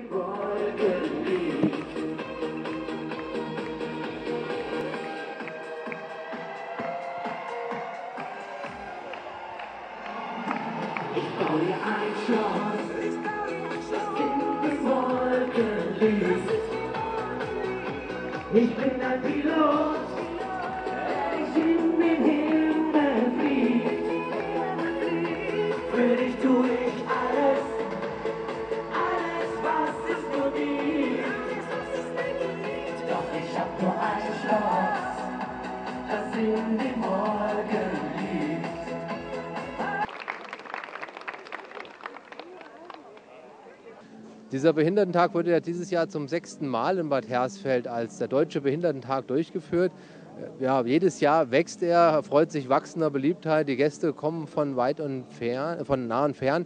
Wolken liegt. Ich baue dir ein Schloss, das in den Wolken liegt. Ich bin dein Pilot, der dich in den Himmel fliegt. Für dich tue ich alles, alles was es nur gibt. Doch ich hab nur ein Schloss, das in den Wolken liegt. Dieser Behindertentag wurde ja dieses Jahr zum 6. Mal in Bad Hersfeld als der Deutsche Behindertentag durchgeführt. Ja, jedes Jahr wächst er, erfreut sich wachsender Beliebtheit. Die Gäste kommen von weit und fern, von nah und fern.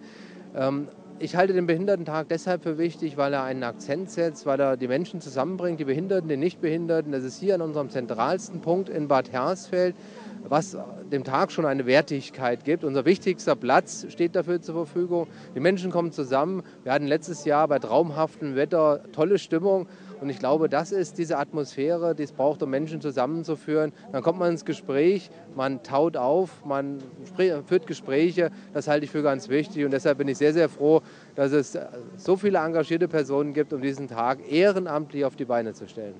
Ich halte den Behindertentag deshalb für wichtig, weil er einen Akzent setzt, weil er die Menschen zusammenbringt, die Behinderten, die Nichtbehinderten. Das ist hier an unserem zentralsten Punkt in Bad Hersfeld, was dem Tag schon eine Wertigkeit gibt. Unser wichtigster Platz steht dafür zur Verfügung. Die Menschen kommen zusammen. Wir hatten letztes Jahr bei traumhaftem Wetter tolle Stimmung. Und ich glaube, das ist diese Atmosphäre, die es braucht, um Menschen zusammenzuführen. Dann kommt man ins Gespräch, man taut auf, man führt Gespräche. Das halte ich für ganz wichtig. Und deshalb bin ich sehr, sehr froh, dass es so viele engagierte Personen gibt, um diesen Tag ehrenamtlich auf die Beine zu stellen.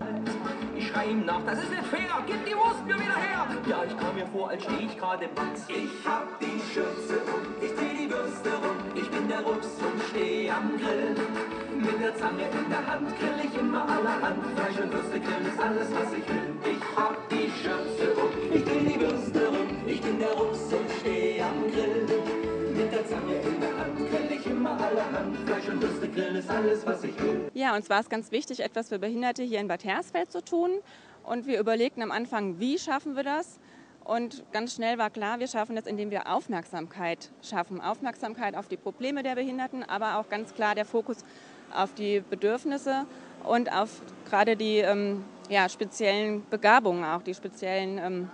Ich schrei ihm nach, das ist nicht fair, gib die Wurst mir wieder her. Ja, ich kam mir vor, als stehe ich gerade im Platz. Ich hab die Schürze um, ich dreh die Würste rum. Ich bin der Rups und steh am Grill. Mit der Zange in der Hand grill ich immer allerhand. Fleisch und Würste grillen ist alles, was ich will. Ich hab die Schürze um, ich dreh die Würste rum. Ich bin der Rups und steh am Grill. Mit der Zange in der Hand grill ich immer allerhand. Fleisch und Würste grillen ist alles, was ich will. Ja, uns war es ganz wichtig, etwas für Behinderte hier in Bad Hersfeld zu tun. Und wir überlegten am Anfang, wie schaffen wir das? Und ganz schnell war klar, wir schaffen das, indem wir Aufmerksamkeit schaffen. Aufmerksamkeit auf die Probleme der Behinderten, aber auch ganz klar der Fokus auf die Bedürfnisse und auf gerade die speziellen Begabungen, auch die speziellen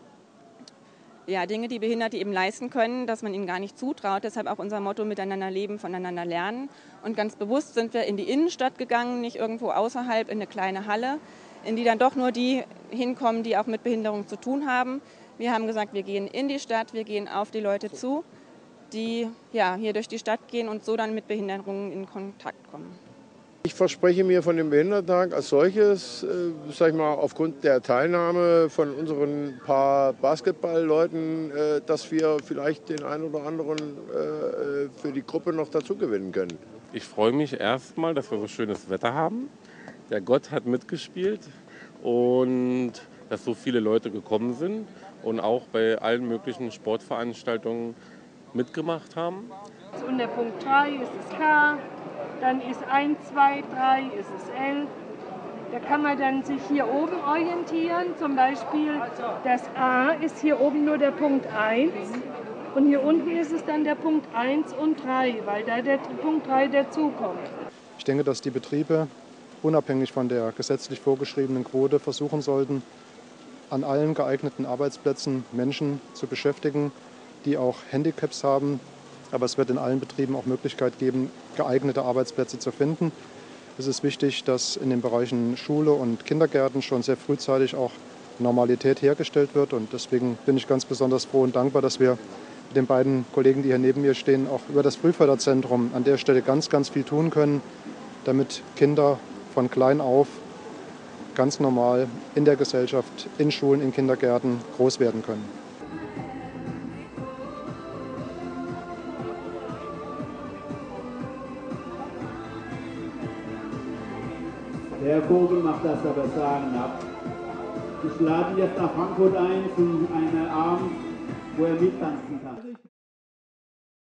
Dinge, die Behinderte eben leisten können, dass man ihnen gar nicht zutraut. Deshalb auch unser Motto: Miteinander leben, voneinander lernen. Und ganz bewusst sind wir in die Innenstadt gegangen, nicht irgendwo außerhalb in eine kleine Halle, in die dann doch nur die hinkommen, die auch mit Behinderung zu tun haben. Wir haben gesagt, wir gehen in die Stadt, wir gehen auf die Leute zu, die hier durch die Stadt gehen und so dann mit Behinderungen in Kontakt kommen. Ich verspreche mir von dem Behindertentag als solches, sag ich mal, aufgrund der Teilnahme von unseren paar Basketballleuten, dass wir vielleicht den einen oder anderen für die Gruppe noch dazu gewinnen können. Ich freue mich erstmal, dass wir so schönes Wetter haben. Der Gott hat mitgespielt und dass so viele Leute gekommen sind und auch bei allen möglichen Sportveranstaltungen mitgemacht haben. Und der Punkt 3 ist das K, dann ist 1, 2, 3 ist es L. Da kann man dann sich hier oben orientieren, zum Beispiel das A ist hier oben nur der Punkt 1 und hier unten ist es dann der Punkt 1 und 3, weil da der Punkt 3 dazukommt. Ich denke, dass die Betriebe unabhängig von der gesetzlich vorgeschriebenen Quote versuchen sollten, an allen geeigneten Arbeitsplätzen Menschen zu beschäftigen, die auch Handicaps haben. Aber es wird in allen Betrieben auch Möglichkeit geben, geeignete Arbeitsplätze zu finden. Es ist wichtig, dass in den Bereichen Schule und Kindergärten schon sehr frühzeitig auch Normalität hergestellt wird. Und deswegen bin ich ganz besonders froh und dankbar, dass wir mit den beiden Kollegen, die hier neben mir stehen, auch über das Frühförderzentrum an der Stelle ganz, ganz viel tun können, damit Kinder von klein auf ganz normal in der Gesellschaft, in Schulen, in Kindergärten groß werden können. Der Vogel macht das aber sagenhaft. Ich lade ihn jetzt nach Frankfurt ein zu einem Abend, wo er mittanzen kann.